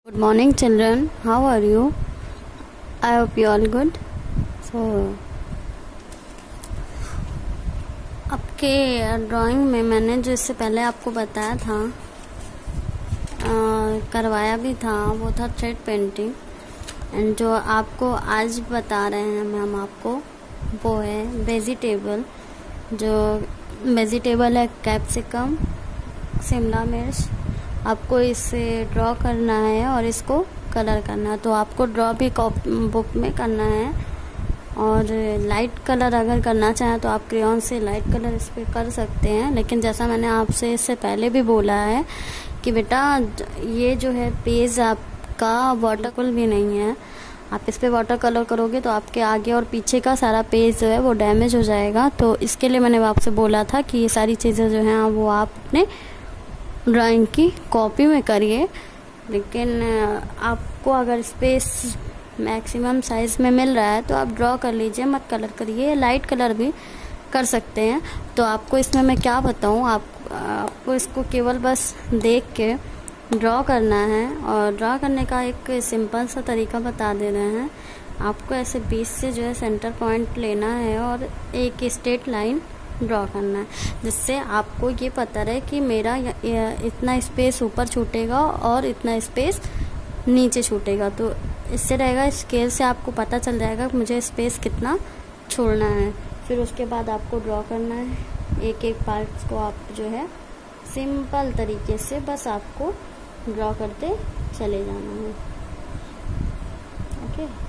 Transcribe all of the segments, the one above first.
Good morning children, how are you? I hope you all good. So आपके drawing में मैंने जो इससे पहले आपको बताया था, करवाया भी था, वो था थ्रेड पेंटिंग। एंड जो आपको आज बता रहे हैं हम आपको, वो है वेजिटेबल। जो वेजिटेबल है कैप्सिकम, शिमला मिर्च। आपको इसे ड्रॉ करना है और इसको कलर करना है। तो आपको ड्रॉ भी बुक में करना है, और लाइट कलर अगर करना चाहें तो आप क्रेयॉन से लाइट कलर इस पर कर सकते हैं। लेकिन जैसा मैंने आपसे इससे पहले भी बोला है कि बेटा ये जो है पेज आपका वाटरकलर भी नहीं है। आप इस पर वाटर कलर करोगे तो आपके आगे और पीछे का सारा पेज जो है वो डैमेज हो जाएगा। तो इसके लिए मैंने आपसे बोला था कि ये सारी चीज़ें जो हैं वो आप अपने ड्राइंग की कॉपी में करिए। लेकिन आपको अगर स्पेस मैक्सिमम साइज में मिल रहा है तो आप ड्रॉ कर लीजिए, मत कलर करिए। लाइट कलर भी कर सकते हैं। तो आपको इसमें मैं क्या बताऊं, आपको इसको केवल बस देख के ड्रॉ करना है। और ड्रॉ करने का एक सिंपल सा तरीका बता दे रहे हैं। आपको ऐसे बीच से जो है सेंटर पॉइंट लेना है और एक स्ट्रेट लाइन ड्रॉ करना है, जिससे आपको ये पता रहे कि मेरा इतना स्पेस ऊपर छूटेगा और इतना स्पेस नीचे छूटेगा। तो इससे रहेगा, स्केल से आपको पता चल जाएगा कि मुझे स्पेस कितना छोड़ना है। फिर उसके बाद आपको ड्रॉ करना है। एक एक पार्ट्स को आप जो है सिंपल तरीके से बस आपको ड्रॉ करते चले जाना है। ओके,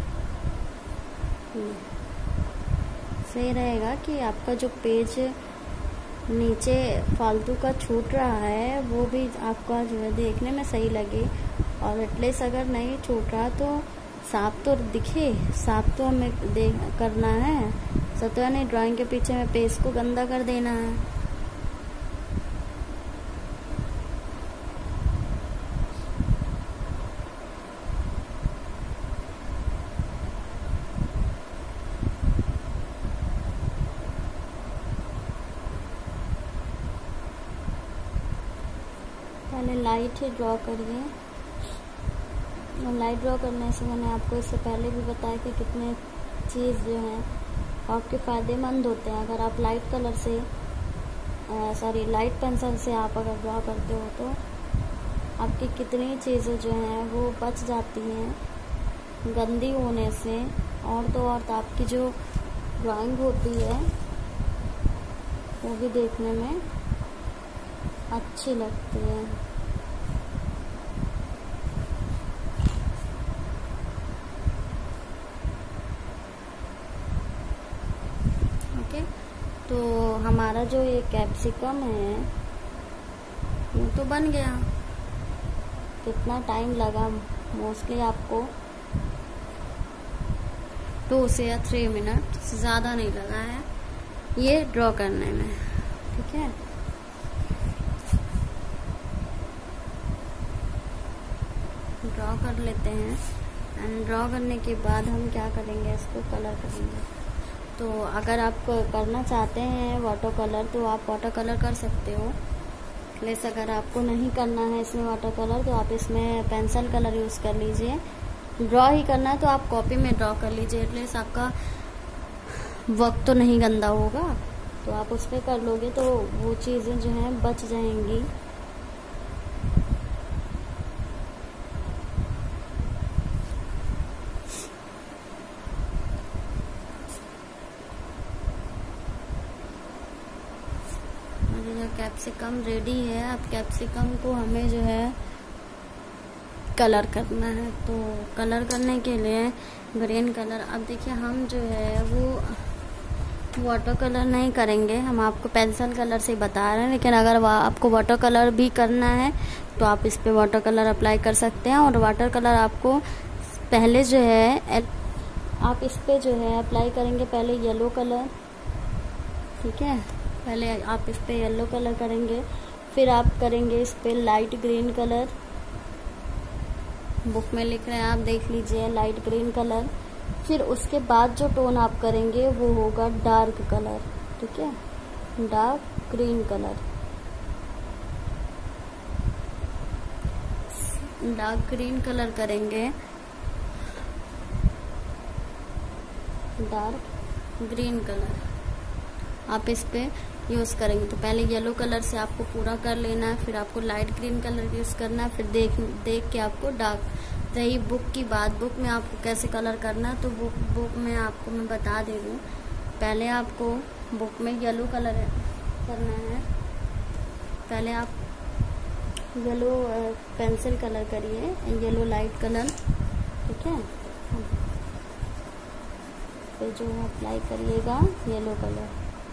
सही रहेगा कि आपका जो पेज नीचे फालतू का छूट रहा है वो भी आपका जो है देखने में सही लगे। और एटलीस्ट अगर नहीं छूट रहा तो साफ तो दिखे, साफ तो हमें करना है। सत्या नहीं ड्राइंग के पीछे में पेज को गंदा कर देना है। पहले लाइट ही ड्रॉ करिए। और लाइट ड्रॉ करने से मैंने आपको इससे पहले भी बताया कि कितने चीज़ जो हैं आपके फ़ायदेमंद होते हैं। अगर आप लाइट कलर से लाइट पेंसिल से आप अगर ड्रॉ करते हो तो आपकी कितनी चीज़ें जो हैं वो बच जाती हैं गंदी होने से। और तो और आपकी जो ड्राइंग होती है वो भी देखने में अच्छी लगती है। ओके, तो हमारा जो ये कैप्सिकम है वो तो बन गया। कितना टाइम लगा, मोस्टली आपको 2 से या 3 मिनट से ज़्यादा नहीं लगा है ये ड्रॉ करने में। ठीक है, ड्रॉ कर लेते हैं। एंड ड्रॉ करने के बाद हम क्या करेंगे, इसको कलर करेंगे। तो अगर आप करना चाहते हैं वाटर कलर तो आप वाटर कलर कर सकते हो। प्लस अगर आपको नहीं करना है इसमें वाटर कलर तो आप इसमें पेंसिल कलर यूज़ कर लीजिए। ड्रॉ ही करना है तो आप कॉपी में ड्रॉ कर लीजिए, एटलीस्ट आपका वक्त तो नहीं गंदा होगा। तो आप उस पर कर लोगे तो वो चीज़ें जो हैं बच जाएंगी। कैप्सिकम रेडी है। अब कैप्सिकम को हमें जो है कलर करना है। तो कलर करने के लिए ग्रीन कलर, अब देखिए हम जो है वो वाटर कलर नहीं करेंगे, हम आपको पेंसिल कलर से बता रहे हैं। लेकिन अगर आपको वाटर कलर भी करना है तो आप इस पे वाटर कलर अप्लाई कर सकते हैं। और वाटर कलर आपको पहले जो है आप इस पे जो है अप्लाई करेंगे पहले येलो कलर। ठीक है, पहले आप इस पे येलो कलर करेंगे, फिर आप करेंगे इस पे लाइट ग्रीन कलर। बुक में लिख रहे हैं, आप देख लीजिए, लाइट ग्रीन कलर। फिर उसके बाद जो टोन आप करेंगे वो होगा डार्क कलर। ठीक है, dark green colour. Dark green colour करेंगे, डार्क ग्रीन कलर आप इस पे यूज़ करेंगे। तो पहले येलो कलर से आपको पूरा कर लेना है, फिर आपको लाइट ग्रीन कलर यूज़ करना है, फिर देख के आपको डार्क। रही बुक की बात, बुक में आपको कैसे कलर करना है, तो बुक में आपको मैं बता दे रही हूँ। पहले आपको बुक में येलो कलर करना है। पहले आप येलो पेंसिल कलर करिए, येलो लाइट कलर, ठीक है। फिर जो अप्लाई करिएगा येलो कलर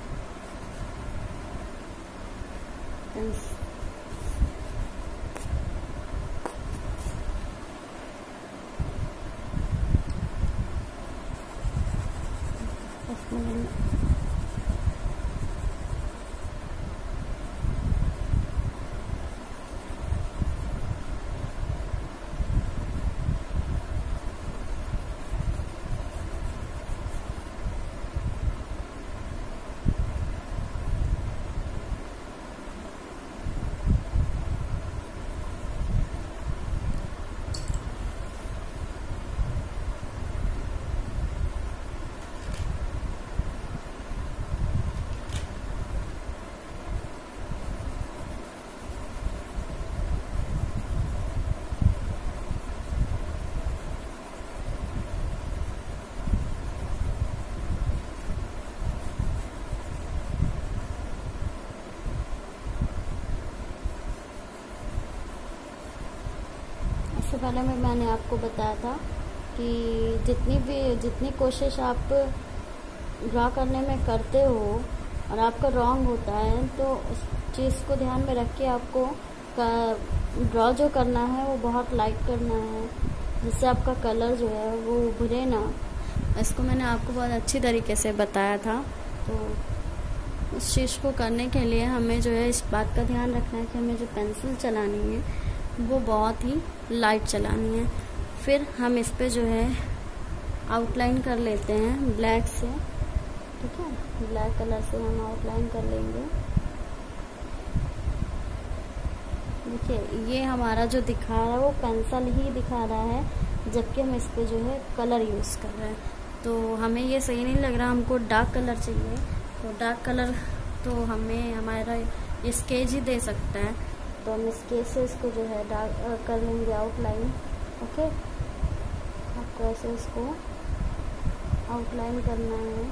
इससे पहले मैंने आपको बताया था कि जितनी कोशिश आप ड्रा करने में करते हो और आपका रॉन्ग होता है, तो उस चीज़ को ध्यान में रख के आपको ड्रॉ जो करना है वो बहुत लाइट करना है, जिससे आपका कलर जो है वो उभरे ना। इसको मैंने आपको बहुत अच्छी तरीके से बताया था। तो उस चीज़ को करने के लिए हमें जो है इस बात का ध्यान रखना है कि हमें जो पेंसिल चलानी है वो बहुत ही लाइट चलानी है। फिर हम इस पे जो है आउटलाइन कर लेते हैं ब्लैक से, ठीक है। ब्लैक कलर से हम आउटलाइन कर लेंगे। देखिए ये हमारा जो दिखा रहा है वो पेंसिल ही दिखा रहा है, जबकि हम इस पे जो है कलर यूज़ कर रहे हैं। तो हमें ये सही नहीं लग रहा, हमको डार्क कलर चाहिए। तो डार्क कलर तो हमें हमारा ये स्केच ही दे सकता है। तो हम स्केच से इसको जो है डार्क कर लेंगे आउटलाइन, ओके। आपको ऐसे इसको आउटलाइन करना है,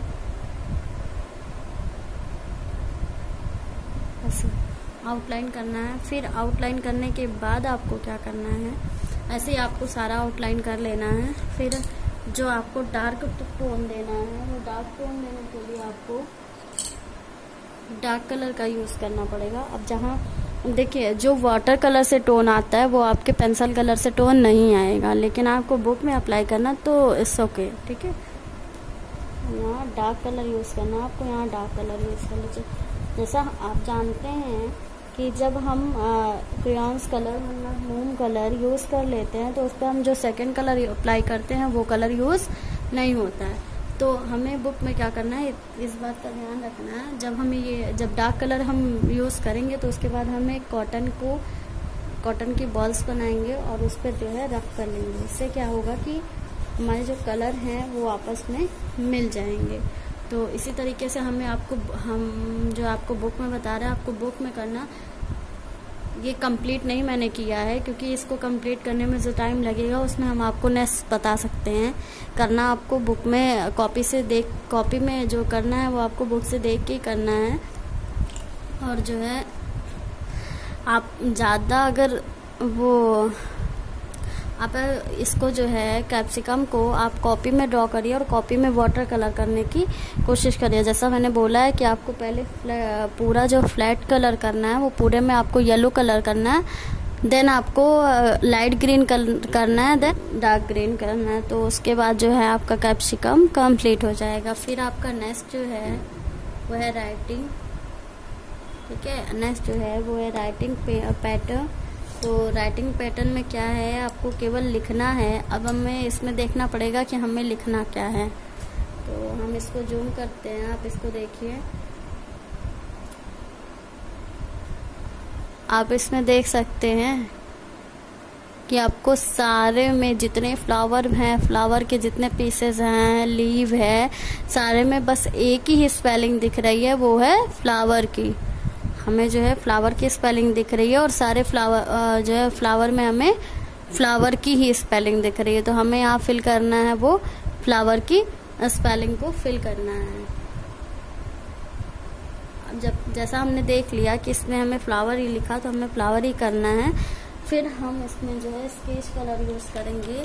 ऐसे आउटलाइन करना है। फिर आउटलाइन करने के बाद आपको क्या करना है, ऐसे ही आपको सारा आउटलाइन कर लेना है। फिर जो आपको डार्क टोन देना है, वो डार्क टोन देने के लिए आपको डार्क कलर का यूज़ करना पड़ेगा। अब जहाँ देखिए जो वाटर कलर से टोन आता है वो आपके पेंसिल कलर से टोन नहीं आएगा, लेकिन आपको बुक में अप्लाई करना तो इट्स ओके, ठीक है। यहाँ डार्क कलर यूज़ करना, आपको यहाँ डार्क कलर यूज़ कर लीजिए। जैसा आप जानते हैं कि जब हम क्रेयॉन्स कलर मतलब मोम कलर यूज़ कर लेते हैं तो उस पर हम जो सेकंड कलर अप्लाई करते हैं वो कलर यूज़ नहीं होता है। तो हमें बुक में क्या करना है, इस बात का ध्यान रखना है। जब डार्क कलर हम यूज़ करेंगे तो उसके बाद हमें कॉटन की बॉल्स बनाएंगे और उस पर जो है रफ कर लेंगे। इससे क्या होगा कि हमारे जो कलर हैं वो आपस में मिल जाएंगे। तो इसी तरीके से हम जो आपको बुक में बता रहे हैं, आपको बुक में करना। ये कंप्लीट नहीं मैंने किया है, क्योंकि इसको कंप्लीट करने में जो टाइम लगेगा उसमें हम आपको नेक्स्ट बता सकते हैं। करना आपको बुक में कॉपी में जो करना है वो आपको बुक से देख के करना है। और जो है आप ज़्यादा अगर आप इसको जो है कैप्सिकम को आप कॉपी में ड्रॉ करिए और कॉपी में वाटर कलर करने की कोशिश करिए। जैसा मैंने बोला है कि आपको पहले पूरा जो फ्लैट कलर करना है वो पूरे में आपको येलो कलर करना है, देन आपको लाइट ग्रीन करना है, देन डार्क ग्रीन करना है। तो उसके बाद जो है आपका कैप्सिकम कंप्लीट हो जाएगा। फिर आपका नेक्स्ट जो है वो है राइटिंग, ठीक है। नेक्स्ट जो है वो है राइटिंग पैटर्न। तो राइटिंग पैटर्न में क्या है, आपको केवल लिखना है। अब हमें इसमें देखना पड़ेगा कि हमें लिखना क्या है। तो हम इसको जूम करते हैं, आप इसको देखिए। आप इसमें देख सकते हैं कि आपको सारे में जितने फ्लावर हैं, फ्लावर के जितने पीसेस हैं, लीव है, सारे में बस एक ही स्पेलिंग दिख रही है, वो है फ्लावर की। हमें जो है फ्लावर की स्पेलिंग दिख रही है और सारे फ्लावर जो है फ्लावर में हमें फ्लावर की ही स्पेलिंग दिख रही है। तो हमें यहाँ फिल करना है वो फ्लावर की स्पेलिंग को फिल करना है। अब जैसा हमने देख लिया कि इसमें हमें फ्लावर ही लिखा, तो हमें फ्लावर ही करना है। फिर हम इसमें जो है स्केच कलर यूज करेंगे,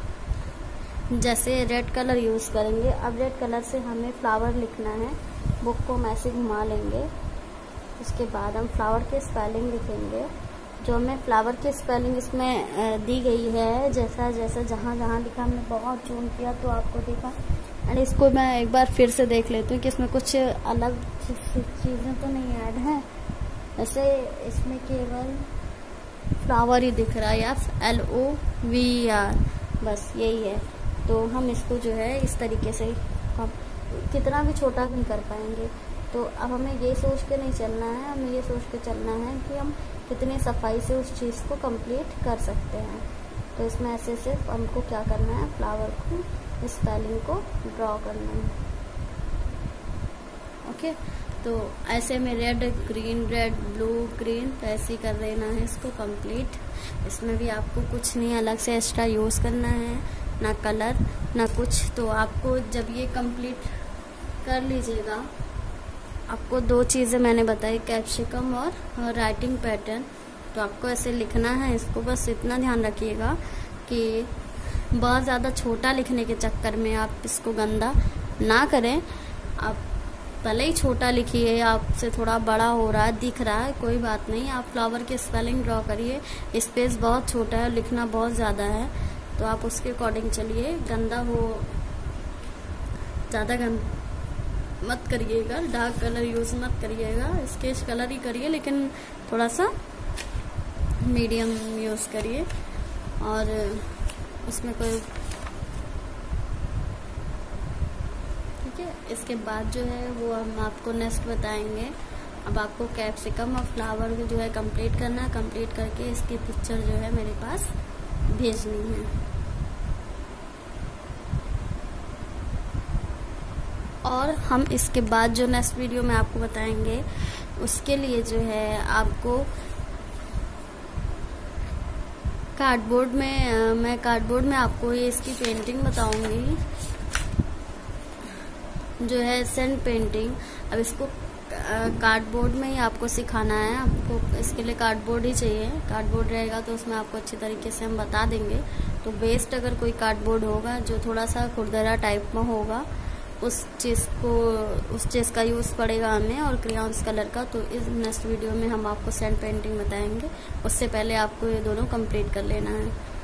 जैसे रेड कलर यूज करेंगे। अब रेड कलर से हमें फ्लावर लिखना है, बुक को हम ऐसे घुमा लेंगे। उसके बाद हम फ्लावर की स्पेलिंग लिखेंगे, जो हमें फ्लावर की स्पेलिंग इसमें दी गई है, जैसा जैसा जहाँ जहाँ लिखा हमने बहुत जूम किया तो आपको दिखा। एंड इसको मैं एक बार फिर से देख लेती हूँ कि इसमें कुछ अलग चीज़ें तो नहीं ऐड हैं। ऐसे इसमें केवल फ्लावर ही दिख रहा है, FLOVER, बस यही है। तो हम इसको जो है इस तरीके से हम कितना भी छोटा नहीं कर पाएंगे। तो अब हमें ये सोच के नहीं चलना है, हमें ये सोच के चलना है कि हम कितनी सफाई से उस चीज़ को कंप्लीट कर सकते हैं। तो इसमें ऐसे सिर्फ हमको क्या करना है, फ्लावर को स्पेलिंग को ड्रॉ करना है। ओके, तो ऐसे में red green, red blue green, तो ऐसे ही कर देना है इसको कंप्लीट। इसमें भी आपको कुछ नहीं अलग से एक्स्ट्रा यूज़ करना है, ना कलर ना कुछ। तो आपको जब ये कंप्लीट कर लीजिएगा, आपको दो चीज़ें मैंने बताई, कैप्सिकम और राइटिंग पैटर्न। तो आपको ऐसे लिखना है इसको, बस इतना ध्यान रखिएगा कि बहुत ज़्यादा छोटा लिखने के चक्कर में आप इसको गंदा ना करें। आप भले ही छोटा लिखिए, आपसे थोड़ा बड़ा हो रहा है, दिख रहा है, कोई बात नहीं, आप फ्लावर की स्पेलिंग ड्रॉ करिए। स्पेस बहुत छोटा है, लिखना बहुत ज़्यादा है, तो आप उसके अकॉर्डिंग चलिए। गंदा हो, ज़्यादा मत करिएगा, डार्क कलर यूज़ मत करिएगा, स्केच कलर ही करिए, लेकिन थोड़ा सा मीडियम यूज़ करिए। और उसमें कोई ठीक है। इसके बाद जो है वो हम आपको नेक्स्ट बताएंगे। अब आपको कैप्सिकम और फ्लावर को जो है कंप्लीट करना है। कंप्लीट करके इसकी पिक्चर जो है मेरे पास भेजनी है। और हम इसके बाद जो नेक्स्ट वीडियो में आपको बताएंगे, उसके लिए जो है आपको कार्डबोर्ड में मैं कार्डबोर्ड में आपको ये इसकी पेंटिंग बताऊंगी, जो है सैंड पेंटिंग। अब इसको कार्डबोर्ड में ही आपको सिखाना है। आपको इसके लिए कार्डबोर्ड ही चाहिए। कार्डबोर्ड रहेगा तो उसमें आपको अच्छी तरीके से हम बता देंगे। तो बेस्ट अगर कोई कार्डबोर्ड होगा जो थोड़ा सा खुरदरा टाइप में होगा, उस चीज़ का यूज़ पड़ेगा हमें, और क्रेयॉन्स कलर का। तो इस नेक्स्ट वीडियो में हम आपको सैंड पेंटिंग बताएंगे। उससे पहले आपको ये दोनों कंप्लीट कर लेना है।